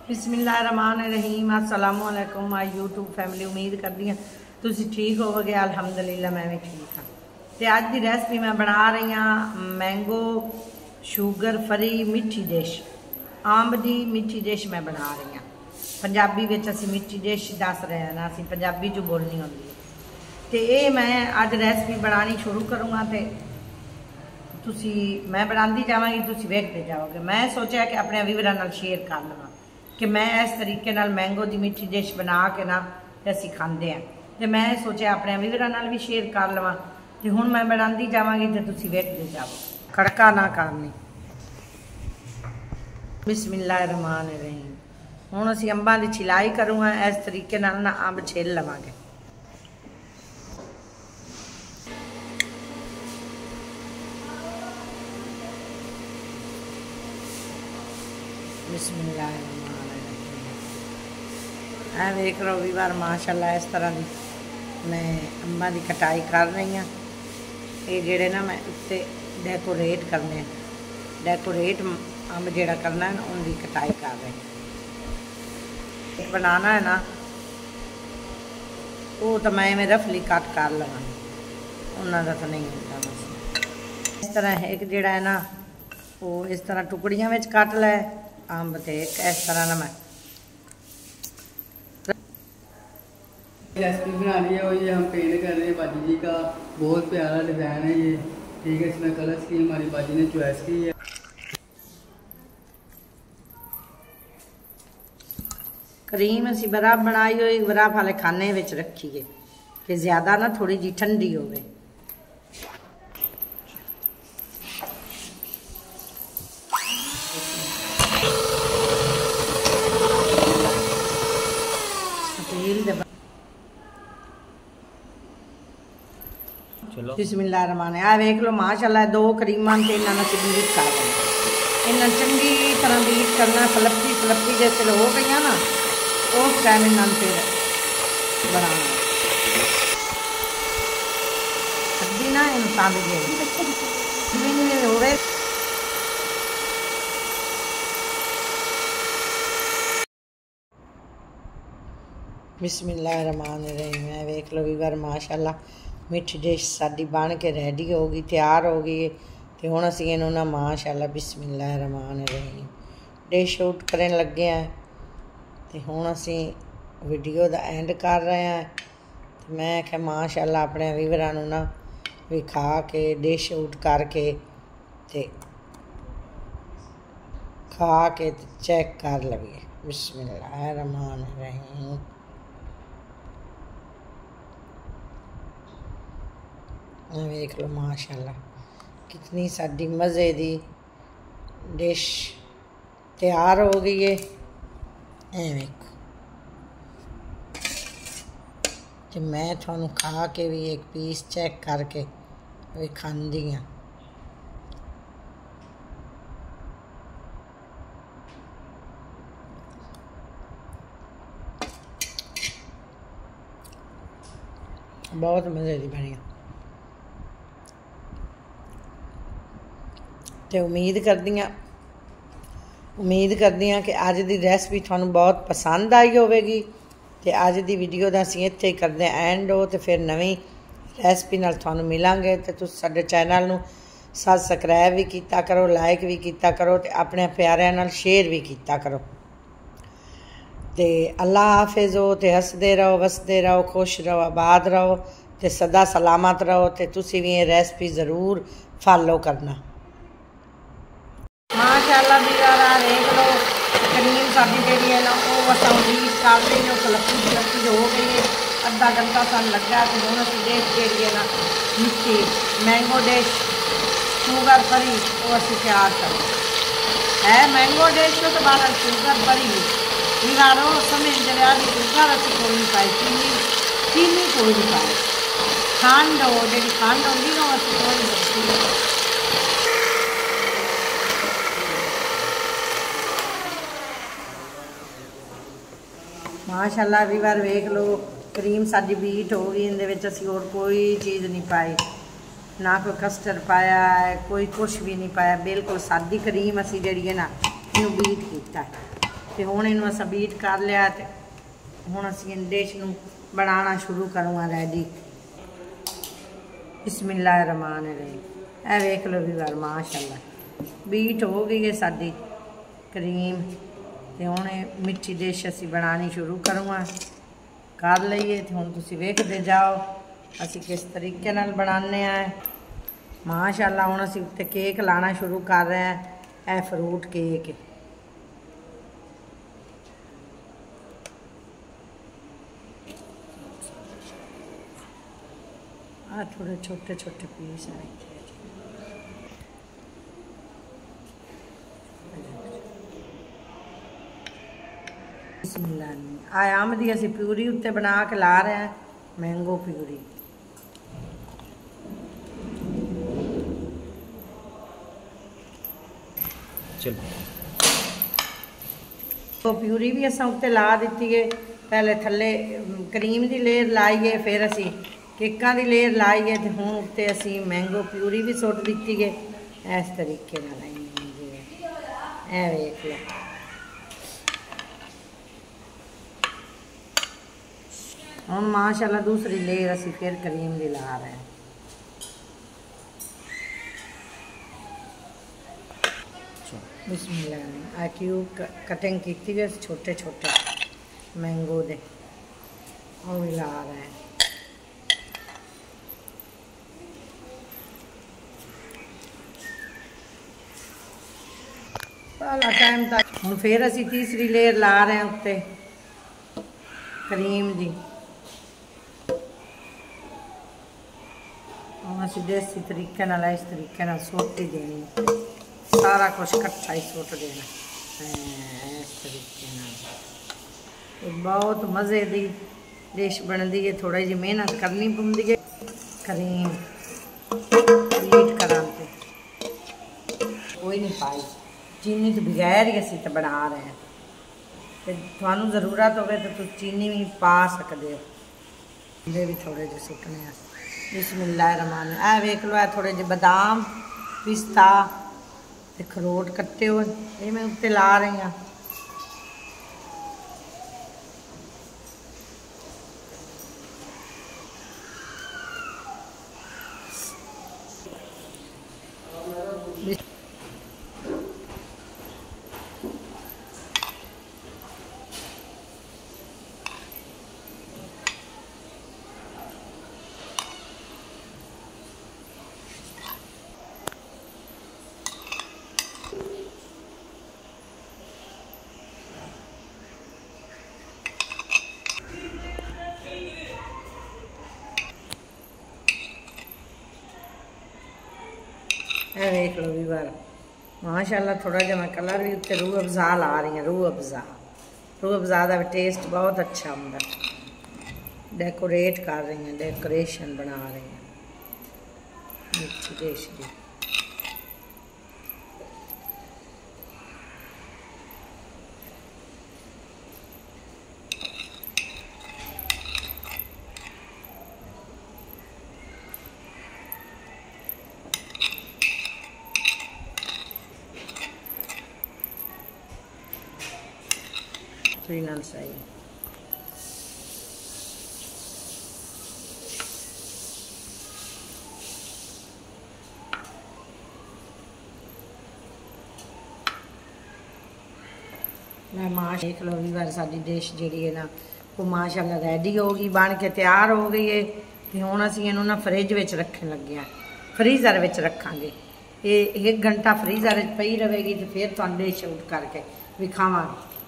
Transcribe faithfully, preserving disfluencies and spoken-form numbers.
बिस्मिल्लाहिर्रहमानिर्रहीम अस्सलामु अलैकुम माय यूट्यूब फैमिली। उम्मीद करती हाँ तुम ठीक होवोगे। अल्हम्दुलिल्लाह मैं भी ठीक हाँ। तो अज की रेसिपी मैं बना रही हाँ मैंगो शुगर फ्री मिठी डिश, आंब की मिठी डिश मैं बना रही हाँ। पंजाबी विच असीं मिठी डिश दस रहे हैं ना, असीं पंजाबी जो बोलनी होंदी है। तो ये मैं अज रेसिपी बनानी शुरू करूँगा तो तुसी मैं बनाती जावांगी, तुसी वेखते जाओगे। मैं सोचा कि अपने व्यूअरां नाल शेयर कर लवां कि मैं इस तरीके नाल मैंगो की मिठी डिश बना के ना असीं खांदे हैं। तो मैं सोचा अपने व्यूअरां नाल भी शेयर कर लवां। तो हुण मैं बनाती जावांगी तो तुसी वेखते जाओगे, खड़का ना करनी। बिस्मिल्लाहिर्रहमानिर्रहीम। हुण असीं अंबां दी छिलाई करूँगा। इस तरीके नाल ना अंब छिल लवांगे। बिस्मिल्लाहिर्रहमानिर्रहीम। ऐ वेख लो भी बार माशाअल्लाह इस तरह की मैं अंबां की कटाई कर रही हाँ। ये जेड़े ना मैं उत्ते डेकोरेट करने, डेकोरेट अंब जेड़ा करना है ना उनकी कटाई कर रही हूँ। बनाना है ना वो तो मैं में रफली कट कर लवांगी, उन्होंने तो नहीं होता। बस इस तरह एक जेड़ा है ना वो इस तरह टुकड़ियां में कट लै अंब, तो एक इस तरह ना मैं रेसिपी बनानी है। और ये हम पेंट कर रहे हैं बाजी जी का। बहुत प्यारा डिज़ाइन है ये, ठीक है। इसमें कलर स्कीम हमारी बाजी ने चॉइस की है। क्रीम असी बर्फ बनाई हुई, बर्फ वाले खाने में रखीए कि ज़्यादा ना थोड़ी जी ठंडी हो। बिस्मिल्लाहिर्रहमानिर्रहीम। आ वेख लो माशाअल्लाह दो क्रीमां ते इन्हां ने बीट कर देना। इन्हां चंगी तरह बीट करना। फलप्पी फलप्पी जैसे हो गई ना उस टाइम इन्हां फिर बनाना सब्जी ना इंसान दे होवे। बिस्मिल्लाहिर्रहमानिर्रहीम। मैं वेख लो भी बार माशाअल्लाह मिठी डिश साडी बन के रेडी हो गई, तैयार हो गई। तो हुण असीं इहनूं ना माशाअल्लाह बिस्मिल्लाहिर्रहमानिर्रहीम डिश आउट करन लगे हैं। तो हुण असीं वीडियो दा एंड कर रहे हैं। तो मैं आख्या माशाअल्लाह अपने व्यूअरां नूं ना भी खा के डिश आउट करके ते खा के ते चेक कर लवीए। बिस्मिल्लाहिर्रहमानिर्रहीम। देख लो माशाअल्लाह कितनी साडी मज़े दी डिश तैयार हो गई है। ए वेखो तो मैं थोनू खा के भी एक पीस चेक करके भी खांदी हाँ। बहुत मज़े दी बनी। तो उम्मीद करदी हाँ उम्मीद करदी हाँ कि अज की रेसिपी थानू बहुत पसंद आई होगी। तो अज की वीडियो का असीं इत्थे ही करदे एंड हो। तो फिर नवीं रेसिपी नाल थानू मिलांगे। तो तुसीं साडे चैनल नू सबसक्राइब भी कीता करो, लाइक भी कीता करो, तो अपने प्यारिਆਂ नाल शेयर भी कीता करो। तो अल्लाह हाफिज़ हो। तो हसदे रहो, वसदे रहो, खुश रहो, आबाद रहो, तो सदा सलामत रहो। तो तुसीं भी ये रेसिपी ज़रूर फॉलो करना। माशाअल्लाह भी यार देख लो क्रीम साडी जी है ना वो असां बीट कर रही है, फलप्पी फलप्पी हो गई है। अद्धा घंटा सन लगा। तो हुण असीं डिश जी है ना मिठी मैंगो डिश शुगर फ्री वो असीं तैयार करें है। मैंगो डिश तो बाद शुगर फ्री भी यारो समझ लिया भी शुगर असीं कोई नहीं पाई, चीनी चीनी कोई नहीं पाई। खंड हो जी खंड होंगी ना असीं कोई नहीं। माशाअल्लाह भी बार वेख लो क्रीम साडी बीट हो गई। इहदे विच असीं होर कोई चीज़ नहीं पाई, ना कोई कस्टर्ड पाया है, कोई कुछ भी नहीं पाया। बिल्कुल सादी क्रीम असी जी है ना इनू बीट किया है। तो हुण इहनूं असां बीट कर लिया। तो हुण असीं डिश नूं बनाना शुरू करूँगा रेडी। बिस्मिल्लाह रहमान रहीम। ए वेख लो भी बार माशाअल्लाह बीट हो गई है साडी क्रीम। तो हुण मिठी डिश असीं बनानी शुरू करूँगा कर लईए। तो हुण तुसीं वेखदे जाओ असीं किस तरीके नाल बनाने हैं। माशाअल्लाह हुण असीं उत्ते केक लाना शुरू कर रहे हैं। ए फ्रूट केक आ थोड़े छोटे छोटे पीस हैं। बिस्मिल्लाह। आ आम दी असीं प्यूरी उत्ते बना के ला रहे हैं, मैंगो प्यूरी। चलो तो प्यूरी भी असां उत्ते ला दी है। पहले थले क्रीम की लेयर लाई है, फिर असी केकां की लेयर लाई है। तो हुण उत्ते असी मैंगो प्यूरी भी सुट दी है। इस तरीके नाल ऐ वेख लो। हुण माशाअल्लाह दूसरी लेयर असी फिर क्रीम की ला रहे हैं। बिस्मिल्लाह। आ क्यूब कटिंग की है छोटे छोटे मैंगो दे, वो भी ला रहे हैं। पहला टाइम तक हुण फिर असी तीसरी लेयर ला रहे हैं उत्ते क्रीम दी। हुण असी देसी तरीके नाल इस तरीके नाल सुट ही देनी, सारा कुछ इकट्ठा ही सुट देना इस तरीके नाल। बहुत मज़े की डिश बनती है। थोड़ा जी मेहनत करनी पौंदी है क्रीम बीट करान ते। कोई नहीं पाई चीनी तो बगैर ही असी तो बना रहे हैं। तो थानू ज़रूरत हो तो तुम चीनी भी पा सकते हो। ये भी थोड़े जो सुटने हैं। बिस्मिल्लाह रहमान। ऐ वेख लो, थोड़े जे बादाम पिस्ता ते खरोट कट्टे हुए ये मैं उत्ते ला रही हाँ। ए देख लो भी बार माशाअल्लाह थोड़ा जहा मैं कलर भी उत्ते रूह अफ़ज़ा ला रही हूँ। रूह अफ़ज़ा रूह अफ़ज़ा का भी टेस्ट बहुत अच्छा होंगे। डेकोरेट कर रही हैं, डेकोरेशन बना रही हैं मिठी डिश की। नाल सही मैं माश देख लो भी बार साडी डिश जी है ना वो माशाअल्लाह रेडी हो गई, बन के तैयार हो गई है। तो हुण असीं इहनूं ना फ्रिज विच रखण लगे हैं, फ्रीज़र विच रखांगे। ये एक घंटा फ्रीज़र पई रहेगी तो फिर तुहानूं डिश आउट करके विखावांगे।